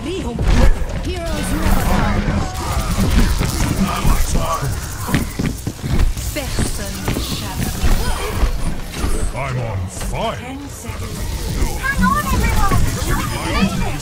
Heroes never die. Personne n'échappe. I'm on fire. 10 seconds. Hang on, everyone!